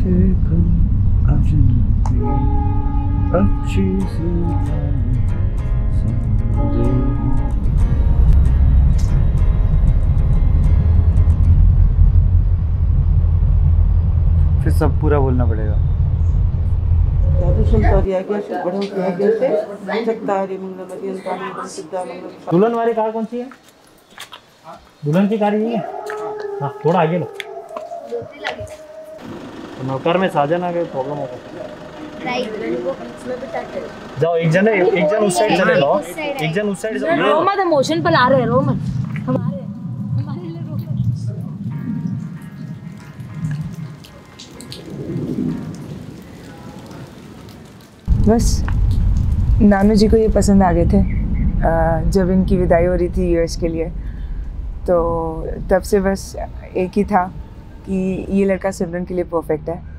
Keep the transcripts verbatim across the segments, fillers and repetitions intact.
अच्छी सी फिर सब पूरा बोलना पड़ेगा। दुल्हन वाली कार कौन सी है? दुल्हन की कार यही है। हाँ थोड़ा आगे लो। नौकर में साजन आ गए, प्रॉब्लम होगा। जाओ एक जन एक जन उस साइड चले जाओ, एक जन उस साइड जाओ। रो मत, इमोशन पर आ रहे हैं, रो मत। हमारे हमारे लिए रो मत। बस नानू जी को ये पसंद आ गए थे जब इनकी विदाई हो रही थी यूएस के लिए, तो तब से बस एक ही था कि ये लड़का सिमरन के लिए परफेक्ट है।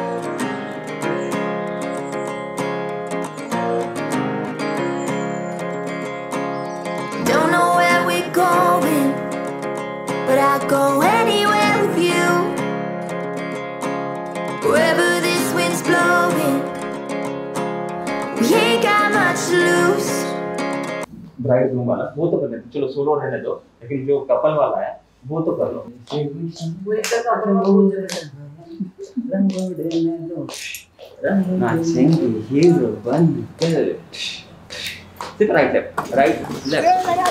But I'll go anywhere with you. Wherever this wind's blowing, we ain't got much to lose. Bride groom वाला वो तो कर लेते, चलो सोलो रहने दो, लेकिन जो कपल वाला है वो तो कर लो। नाचेंगे हीरो बनकर। सिर्फ राइट लेफ्ट, राइट लेफ्ट।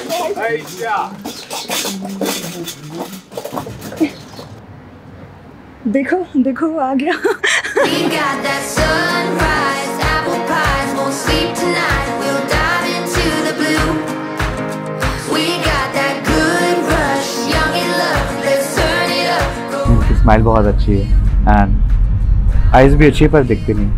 देखो देखो आ गया। We got that sunrise, apple pies, won't sleep tonight. We'll dive into the blue. We got that good rush, young in love, let's turn it up. इनकी smile बहुत अच्छी है and eyes भी अच्छी है पर दिखती नहीं।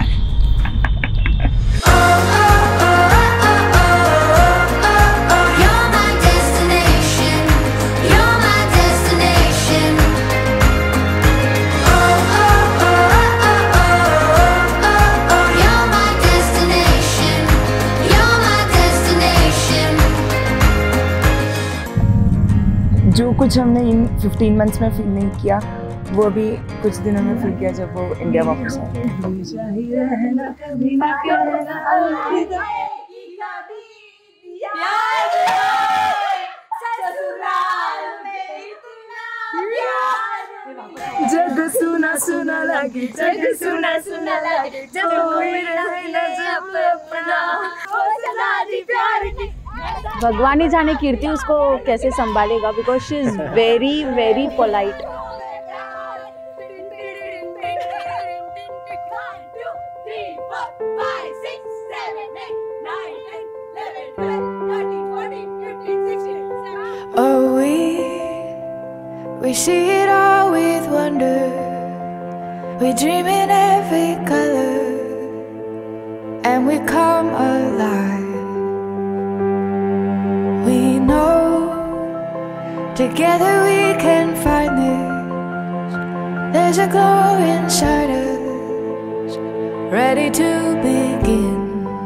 जो कुछ हमने इन फिफ्टीन मंथ्स में फील नहीं किया वो अभी कुछ दिनों में फील किया जब वो इंडिया वापस आए। जग सुना सुना लगे, जग सुना सुना लगे, जब कोई रहे न जब अपना, ओ सलादी प्यार की। भगवान ही जाने कीर्ति उसको कैसे संभालेगा, because she is very very polite. Oh, we we see it all with wonder. We dream in every color, and we come alive. We know together we can find this. There's a glow inside us, ready to begin.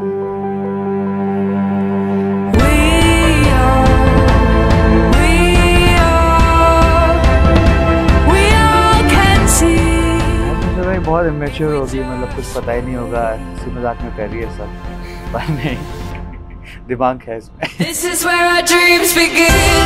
We all, we all, we all can see. मुझे भाई बहुत immature होगी, मतलब कुछ पता ही नहीं होगा, इसी मजाक में कर रही है सब, पर नहीं दिमाग है इसमें। This is where our dreams begin.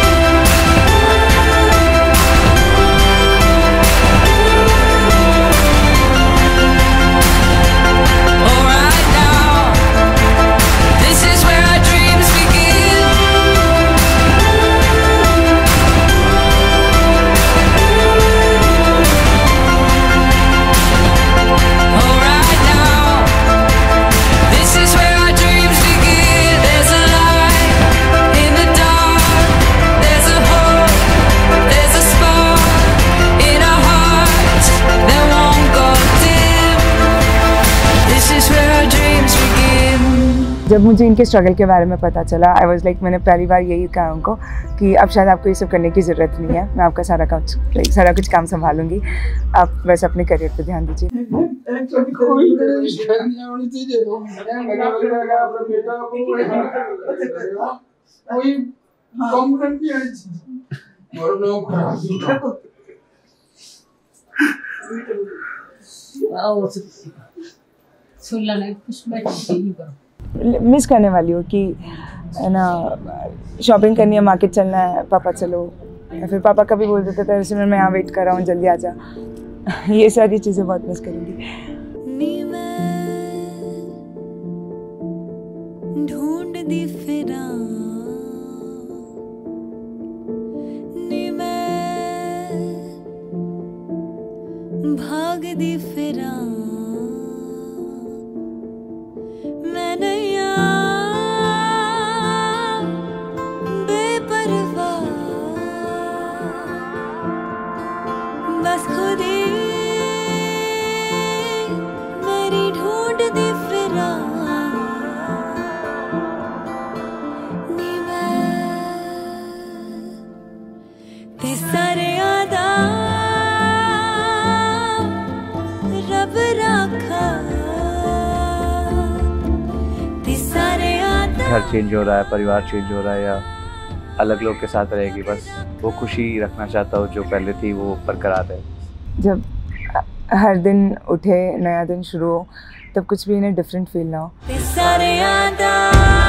जब मुझे इनके स्ट्रगल के बारे में पता चला, आई वाज लाइक, मैंने पहली बार यही कहा उनको कि अब शायद आपको ये सब करने की ज़रूरत नहीं है, मैं आपका सारा काम लाइक सारा कुछ काम संभालूंगी, आप बस अपने करियर पे ध्यान दीजिए। आओ सुन लेना कुछ बैठ नहीं करो। मिस करने वाली हो कि है ना, शॉपिंग करनी है, मार्केट चलना है, पापा चलो, या फिर पापा कभी बोल देते थे ऐसे में मैं यहाँ वेट कर रहा हूँ जल्दी आ जा। ये सारी चीज़ें बहुत मिस करूँगी। ढूंढ दी फिरा नी मैं भाग दी फिरा मैं नैया बेपरवाह बस खुद ही मेरी ढूंढ दी फिरा नी मैं ते सारे आदा रब राखा ते सारे आदा। घर चेंज हो रहा है, परिवार चेंज हो रहा है, या अलग लोग के साथ रहेगी, बस वो खुशी रखना चाहता हूँ जो पहले थी वो बरकरार रहे। जब हर दिन उठे, नया दिन शुरू हो, तब कुछ भी इन्हें डिफरेंट फील ना हो। ते सारे आदा